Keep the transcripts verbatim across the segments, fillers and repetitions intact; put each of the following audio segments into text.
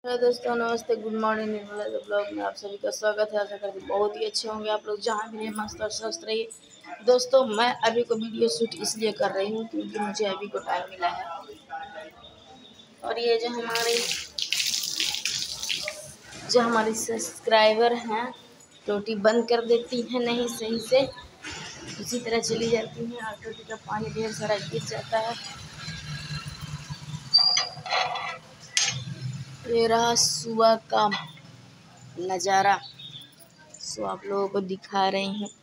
Hello दोस्तों, नमस्ते, good morning. Nirmala the blog में आप सभी का स्वागत है। आशा करते बहुत ही अच्छे होंगे आप लोग, जहाँ भी रहिए मस्त और स्वस्थ रहिए। दोस्तों, मैं अभी को वीडियो शूट इसलिए कर रही हूँ क्योंकि मुझे अभी को टाइम मिला है। और ये जो हमारे जो हमारी सब्सक्राइबर हैं टोटी बंद कर देती हैं नहीं सही से, उसी तरह चली जाती हैं और टोटी का पानी ढेर सारा गिर जाता है। ये रहा सुबह का नज़ारा, सो आप लोगों को दिखा रही हूँ।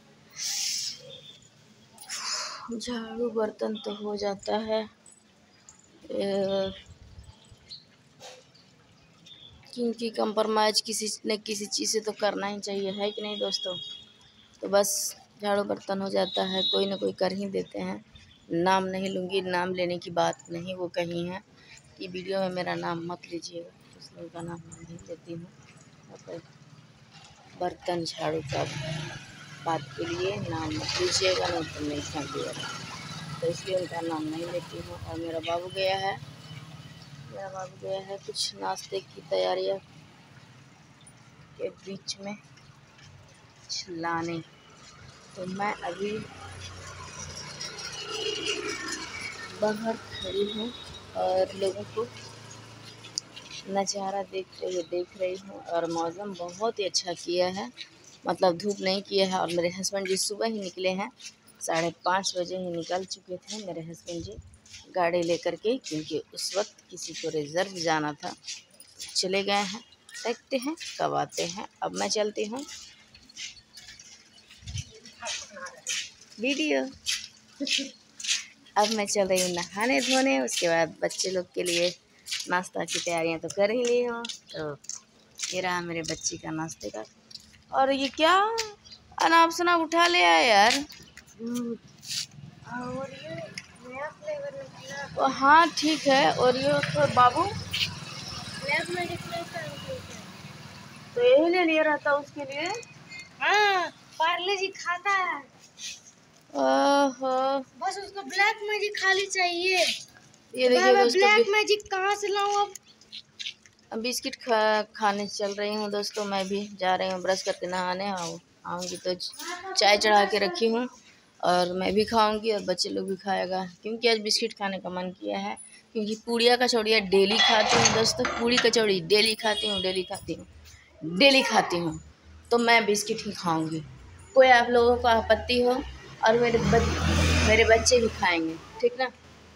झाड़ू बर्तन तो हो जाता है, क्योंकि कंप्रोमाइज़ किसी न किसी चीज़ से तो करना ही चाहिए, है कि नहीं दोस्तों। तो बस झाड़ू बर्तन हो जाता है, कोई ना कोई कर ही देते हैं। नाम नहीं लूँगी, नाम लेने की बात नहीं वो कही है कि वीडियो में मेरा नाम मत लीजिएगा, इसलिए का नाम नहीं लेती हूँ। और बर्तन झाड़ू का बात के लिए नाम मत लीजिएगा, नहीं तो नहीं समझिएगा, तो इसलिए उनका नाम नहीं लेती हूँ। और मेरा बाबू गया है मेरा बाबू गया है कुछ नाश्ते की तैयारियाँ के बीच में लाने, तो मैं अभी बाहर खड़ी हूँ और लोगों को नज़ारा देखते हुए देख रही हूँ। और मौसम बहुत ही अच्छा किया है, मतलब धूप नहीं किया है। और मेरे हस्बैंड जी सुबह ही निकले हैं, साढ़े पाँच बजे ही निकल चुके थे मेरे हस्बैंड जी गाड़ी लेकर के, क्योंकि उस वक्त किसी को रिज़र्व जाना था। चले गए हैं, देखते हैं कब आते हैं। अब मैं चलती हूँ वीडियो अब मैं चल रही हूँ नहाने धोने, उसके बाद बच्चे लोग के लिए नाश्ता की तैयारियां तो कर ही ली हूँ। तो ये रहा मेरे बच्ची का नाश्ते का। और ये क्या अनाप शनाप उठा ले आया यार। और ये नया फ्लेवर निकला। हाँ ठीक है। और ये तो बाबू तो यही ले लिया रहता उसके लिए। हाँ, पार्ले जी खाता है। ओहो, बस उसको ब्लैक मैजिक खाली चाहिए। ये देखिए दोस्तों, ब्लैक मैजिक कहाँ से लाऊं अब? अब बिस्किट खा खाने चल रही हूँ दोस्तों। मैं भी जा रही हूँ ब्रश करके नहाने। आऊँ आऊँगी तो चाय चढ़ा के रखी हूँ, और मैं भी खाऊंगी और बच्चे लोग भी खाएगा, क्योंकि आज बिस्किट खाने का मन किया है। क्योंकि पूड़िया कचौड़ियाँ डेली खाती हूँ दोस्तों, पूड़ी कचौड़ी डेली खाती हूँ डेली खाती हूँ डेली खाती हूँ तो मैं बिस्किट ही खाऊंगी। कोई आप लोगों को आपत्ति हो, और मेरे बच, मेरे बच्चे भी खाएंगे, ठीक ना।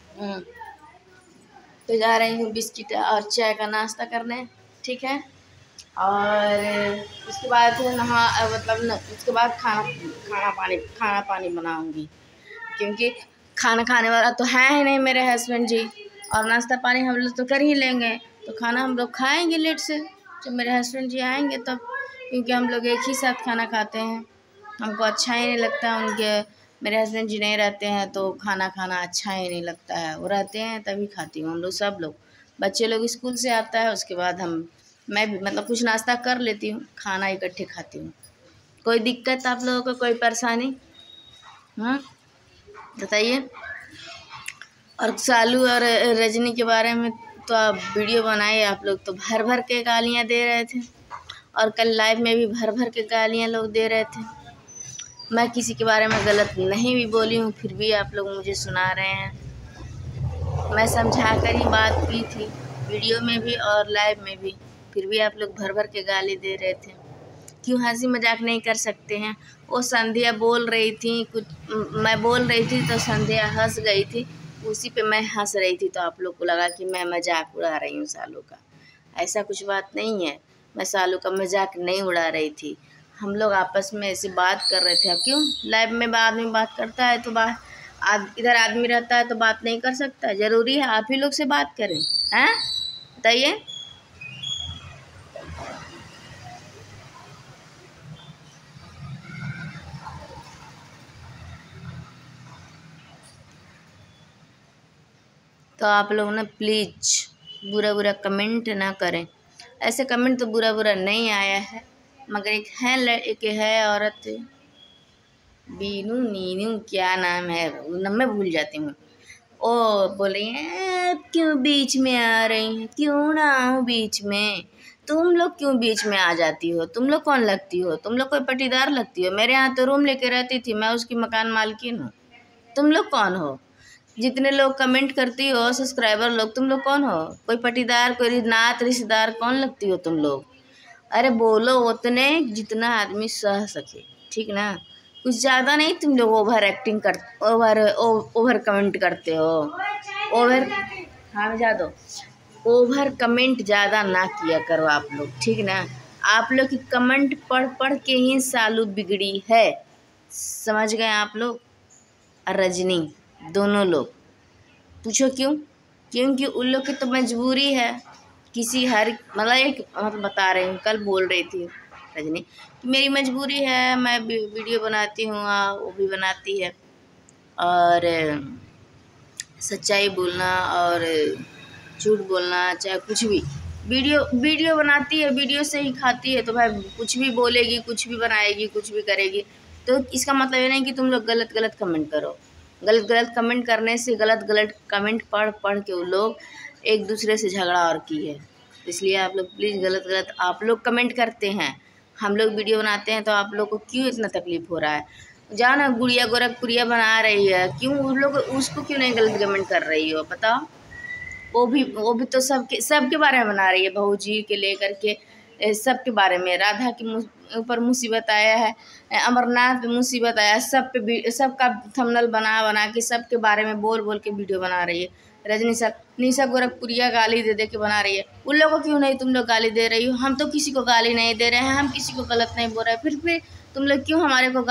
तो जा रही हूँ बिस्किट और चाय का नाश्ता करने, ठीक है। और उसके बाद नहा मतलब न, उसके बाद खाना खाना पानी खाना पानी बनाऊंगी, क्योंकि खाना खाने वाला तो है ही नहीं मेरे हस्बैंड जी। और नाश्ता पानी हम लोग तो कर ही लेंगे, तो खाना हम लोग खाएंगे लेट से, जब मेरे हस्बैंड जी आएंगे तब, क्योंकि हम लोग एक ही साथ खाना खाते हैं। हमको अच्छा ही नहीं लगता, उनके मेरे हस्बैंड जी नहीं रहते हैं तो खाना खाना अच्छा ही नहीं लगता है। वो रहते हैं तभी खाती हूँ। हम लोग सब लोग, बच्चे लोग स्कूल से आता है, उसके बाद हम मैं भी मतलब कुछ नाश्ता कर लेती हूँ, खाना इकट्ठे खाती हूँ। कोई दिक्कत आप लोगों को, कोई परेशानी हाँ बताइए। और सालू और रजनी के बारे में तो आप वीडियो बनाए, आप लोग तो भर भर के गालियाँ दे रहे थे, और कल लाइव में भी भर भर के गालियाँ लोग दे रहे थे। मैं किसी के बारे में गलत नहीं भी बोली हूँ, फिर भी आप लोग मुझे सुना रहे हैं। मैं समझा कर ही बात की थी वीडियो में भी और लाइव में भी, फिर भी आप लोग भर भर के गाली दे रहे थे। क्यों हंसी मजाक नहीं कर सकते हैं? वो संध्या बोल रही थी कुछ, मैं बोल रही थी तो संध्या हंस गई थी, उसी पे मैं हंस रही थी, तो आप लोग को लगा कि मैं मजाक उड़ा रही हूँ सालू का। ऐसा कुछ बात नहीं है, मैं सालू का मजाक नहीं उड़ा रही थी। हम लोग आपस में ऐसे बात कर रहे थे। अब क्यों लाइव में आदमी बात करता है तो बात आद, इधर आदमी रहता है तो बात नहीं कर सकता? ज़रूरी है आप ही लोग से बात करें? हैं बताइए। तो आप लोग ना प्लीज़ बुरा बुरा कमेंट ना करें। ऐसे कमेंट तो बुरा बुरा नहीं आया है, मगर एक है एक है औरत, बीनू नीनू क्या नाम है, मैं भूल जाती हूँ। ओ बोल रही हैं क्यों बीच में आ रही हैं, क्यों ना आऊँ बीच में, तुम लोग क्यों बीच में आ जाती हो, तुम लोग कौन लगती हो, तुम लोग कोई पटीदार लगती हो। मेरे यहाँ तो रूम लेके रहती थी, मैं उसकी मकान मालकिन हूँ। तुम लोग कौन हो, जितने लोग कमेंट करती हो सब्सक्राइबर लोग, तुम लोग कौन हो, कोई पटीदार, कोई नात रिश्तेदार, कौन लगती हो तुम लोग। अरे बोलो उतने जितना आदमी सह सके, ठीक ना, कुछ ज़्यादा नहीं। तुम लोग ओवर एक्टिंग कर ओवर ओवर कमेंट करते हो, ओवर हाँ जा दो, ओवर कमेंट ज़्यादा ना किया करो आप लोग, ठीक ना। आप लोग की कमेंट पढ़ पढ़ के ही सालू बिगड़ी है, समझ गए आप लोग। और रजनी दोनों लोग पूछो क्यों, क्योंकि उन लोग की तो मजबूरी है, किसी हर मतलब एक मतलब बता रही हूँ, कल बोल रही थी रजनी कि मेरी मजबूरी है, मैं वीडियो बनाती हूँ, वो भी बनाती है, और सच्चाई बोलना और झूठ बोलना चाहे कुछ भी, वीडियो वीडियो बनाती है, वीडियो से ही खाती है, तो भाई कुछ भी बोलेगी, कुछ भी बनाएगी, कुछ भी करेगी। तो इसका मतलब ये नहीं कि तुम लोग गलत गलत कमेंट करो। गलत गलत कमेंट करने से, गलत गलत कमेंट पढ़ पढ़ के वो लोग एक दूसरे से झगड़ा और की है। इसलिए आप लोग प्लीज़ गलत गलत आप लोग कमेंट करते हैं, हम लोग वीडियो बनाते हैं, तो आप लोग को क्यों इतना तकलीफ़ हो रहा है। जाओ ना, गुड़िया गोरखपुरिया बना रही है, क्यों उन लोग उसको क्यों नहीं गलत कमेंट कर रही हो, बताओ। वो भी वो भी तो सबके सबके बारे में बना रही है, बहू जी के लेकर के सबके बारे में। राधा की ऊपर मुसीबत आया है, अमरनाथ पे मुसीबत आया है, सब पे सबका थंबनेल बना बना के सबके बारे में बोल बोल के वीडियो बना रही है। रजनी सर निशा गोरखपुरिया गाली दे दे के बना रही है, उन लोगों को क्यों नहीं तुम लोग गाली दे रही हो। हम तो किसी को गाली नहीं दे रहे हैं, हम किसी को गलत नहीं बोल रहे हैं, फिर फिर तुम लोग क्यों हमारे को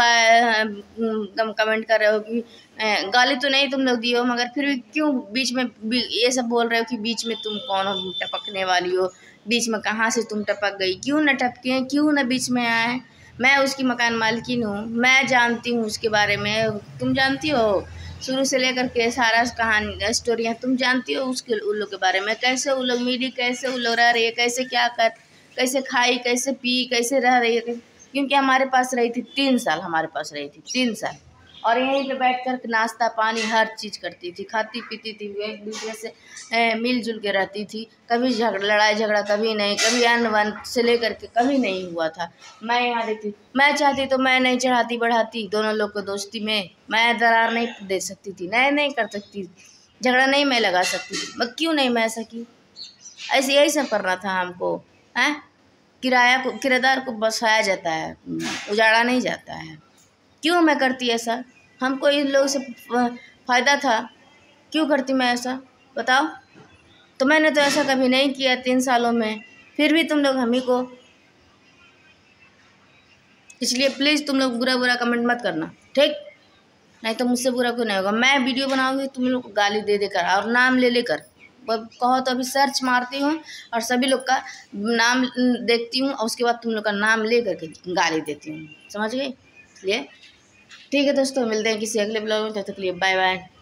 कमेंट कर रहे हो कि गाली तो नहीं तुम लोग दिए हो, मगर फिर भी क्यों बीच में ये सब बोल रहे हो कि बीच में तुम कौन हो टपकने वाली हो, बीच में कहाँ से तुम टपक गई, क्यों न टपके, क्यों न बीच में आए। मैं उसकी मकान मालकिन हूँ, मैं जानती हूँ उसके बारे में, तुम जानती हो शुरू से लेकर के सारा कहानी स्टोरियाँ तुम जानती हो उसके उन लोग के बारे में, कैसे वो लोग मिली, कैसे वो लोग रह रही है, कैसे क्या कर, कैसे खाई, कैसे पी, कैसे रह रही है। क्योंकि हमारे पास रही थी तीन साल हमारे पास रही थी तीन साल और यहीं पे बैठ कर नाश्ता पानी हर चीज़ करती थी, खाती पीती थी, एक दूसरे से मिलजुल के रहती थी, कभी झगड़ा लड़ाई झगड़ा कभी नहीं, कभी अन्न वन से लेकर के कभी नहीं हुआ था। मैं यहाँ रहती, मैं चाहती तो मैं नहीं चढ़ाती बढ़ाती दोनों लोग को दोस्ती में, मैं दरार नहीं दे सकती थी, नहीं नहीं कर सकती, झगड़ा नहीं मैं लगा सकती थी, मैं क्यों नहीं मैं सकी। ऐसे यही सब करना था हमको, हैं। किराया को किराएदार को बसाया जाता है, उजाड़ा नहीं जाता है। क्यों मैं करती ऐसा, हमको इन लोगों से फ़ायदा था, क्यों करती मैं ऐसा बताओ। तो मैंने तो ऐसा कभी नहीं किया तीन सालों में, फिर भी तुम लोग हम ही को, इसलिए प्लीज़ तुम लोग बुरा बुरा कमेंट मत करना, ठीक, नहीं तो मुझसे बुरा कोई नहीं होगा। मैं वीडियो बनाऊंगी तुम लोग को गाली दे देकर और नाम ले लेकर, कहो तो अभी सर्च मारती हूँ और सभी लोग का नाम देखती हूँ और उसके बाद तुम लोग का नाम ले करके गाली देती हूँ, समझ गए। इसलिए ठीक है दोस्तों, मिलते हैं किसी अगले ब्लॉग में, तब तक के लिए बाय बाय।